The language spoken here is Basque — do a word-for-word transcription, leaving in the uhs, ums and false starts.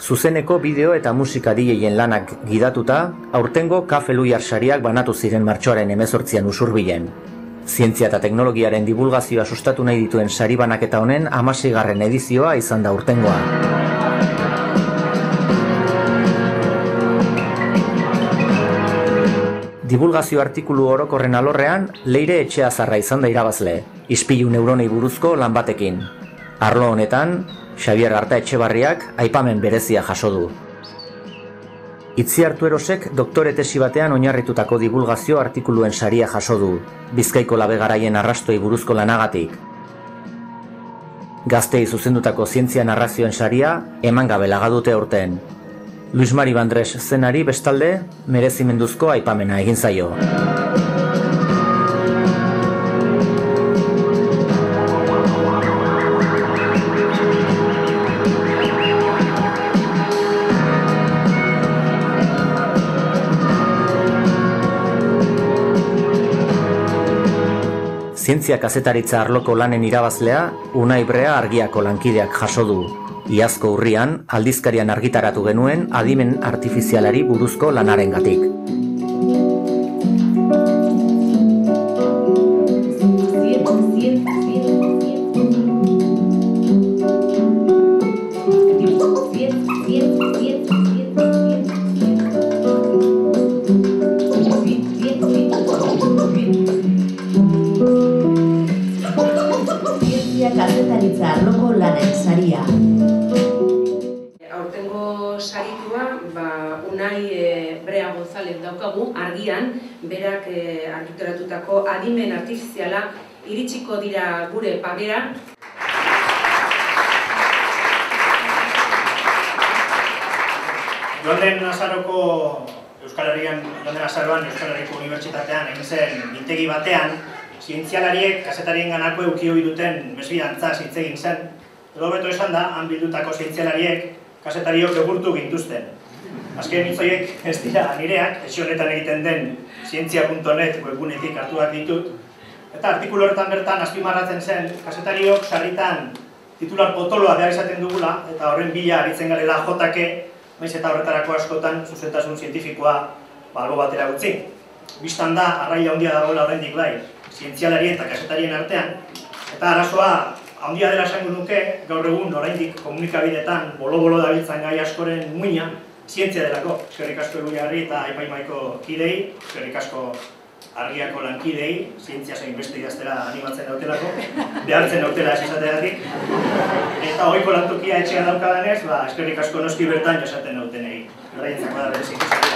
Zuzeneko bideo eta musika D J-en lanak gidatuta, aurtengo Kafe Luiar sariak banatu ziren martxoaren hemezortzian Usurbilen. Zientzia eta teknologiaren divulgazioa sustatu nahi dituen sari banaketa honen hamaseigarren edizioa izan da urtengoa. Divulgazio artikulu orokorren alorrean, Leire Etxeazarra izan da irabazle, ispilu neuronei buruzko lan batekin. Arlo honetan, Xabier Arta Etxebarriak aipamen berezia jaso du. Itziar Tuerosek doktore tesi batean oinarritutako divulgazio artikuluen saria jaso du, Bizkaiko labegaraien arrastoi buruzko lanagatik. Gaztei zuzendutako zientzia narrazioen saria eman gabe laga dute aurten. Luis Mari Bandres zenari bestalde merezimenduzko aipamena egin zaio. Zientzia kazetaritza arloko lanen irabazlea, Unai Brea Argiako lankideak jaso du. Iazko urrian, aldizkarian argitaratu genuen adimen artifizialari buruzko lanarengatik. Kazetaritza arloko lanen saria. Aurtengo saritua, ba, Unai Brea González daukagu, Argian, berak argitaratutako adimen artifiziala iritsiko dira gure pabera. Joan den azaroko Euskal Herrian, joan den azaroan Euskal Herriko Unibertsitatean egin zen biltegi batean, zientzialariek kazetarien ganako eukio duten mesbidantza hitz egin zen. Edo beto esan da, han bildutako zientzialariek kazetariok egurtu gintuzten. Azken hitzoiek ez dira nireak, etxe honetan egiten den zientzia puntu net webgunetik hartuak ditut. Eta artikulu horretan bertan azpimarratzen zen, kazetariok sarritan titular potoloa behar izaten dugula, eta horren bila aritzen garela jotake, maiz eta horretarako askotan zuzentasun zientifikoa albo batera utzi. Bistan da, arraia handia dagoela horrendik bai, zientzialari eta kazetarien artean, eta arazoa handia dela esango nuke, gaur egun oraindik komunikabideetan bolo-bolo dabiltzan gai askoren muina, zientzia delako. Eskerrik asko Eguiarri eta Aipaimaiko kidei, eskerrik asko Argiako lankidei, zientzia zein beste idaztera animatzen dautelako, behartzen dautela ez izateagatik. Eta ohiko lantokia etxean daukadanez, eskerrik asko noski bertan jasaten dautenei. Beraientzako da berezik.